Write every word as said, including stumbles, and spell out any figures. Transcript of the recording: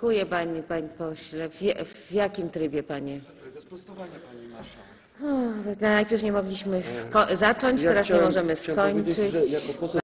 Dziękuję Pani, Panie Pośle. W, w jakim trybie Panie? Sprostowania, Pani Marszałek. O, najpierw nie mogliśmy zacząć, Ja teraz chciałem, nie możemy chciałem skończyć. Że jako poseł